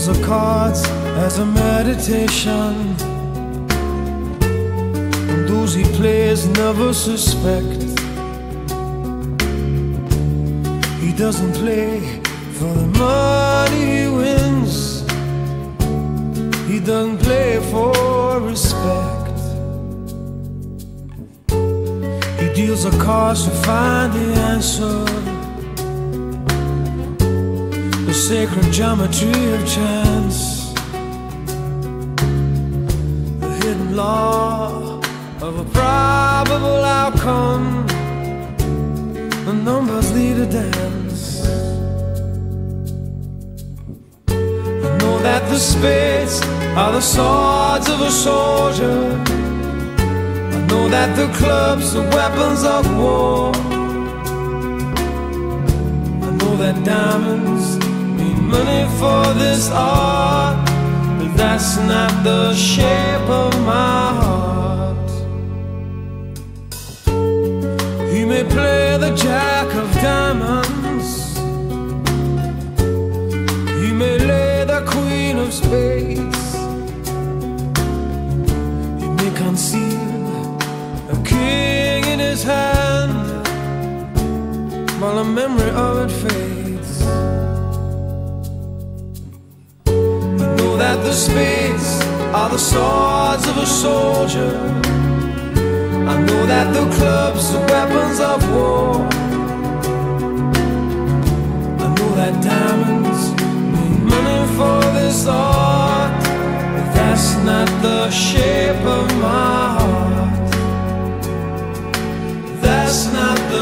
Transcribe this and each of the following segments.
the cards as a meditation, and those he plays never suspect. He doesn't play for the money he wins, he doesn't play for respect. He deals the cards to find the answer, the sacred geometry of chance, the hidden law of a probable outcome. The numbers lead a dance. I know that the spades are the swords of a soldier. I know that the clubs are weapons of war. I know that diamonds mean money for this art, but that's not the shape of my heart. He may play the jack of diamonds, he may lay the queen of spades, he may conceal a king in his hand while the memory of it fades. I know that the spades are the swords of a soldier. I know that the clubs are weapons of war. I know that diamonds mean money for this art, but that's not the shape of my heart. That's not the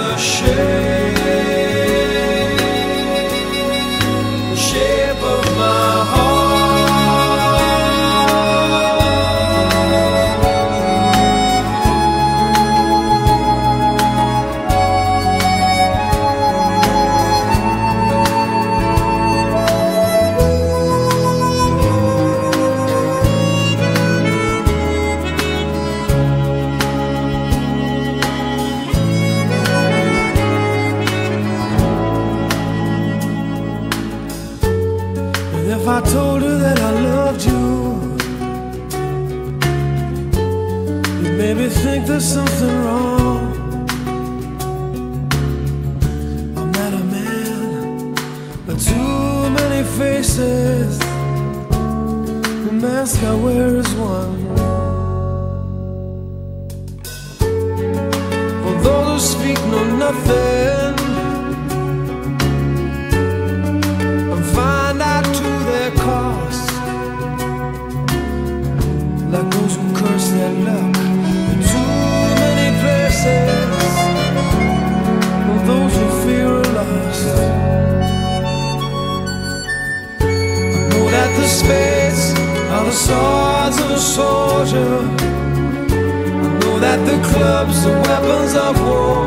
shape of my heart. If I told her that I loved you, you'd maybe think there's something wrong. I'm not a man, but too many faces. The mask I wear is one. For those who speak know nothing and find out to their cost, like those who curse their luck in too many places, or those who fear are lost. I know that the spades are the swords of a soldier. I know that the clubs are weapons of war.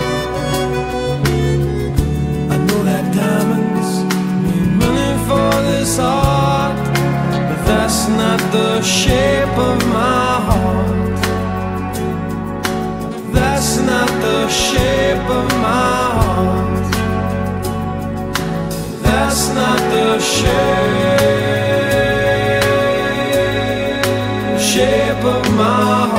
I know that diamonds mean money for this art, but that's not the shape of my heart. That's not the shape of my heart. That's not the shape of my heart.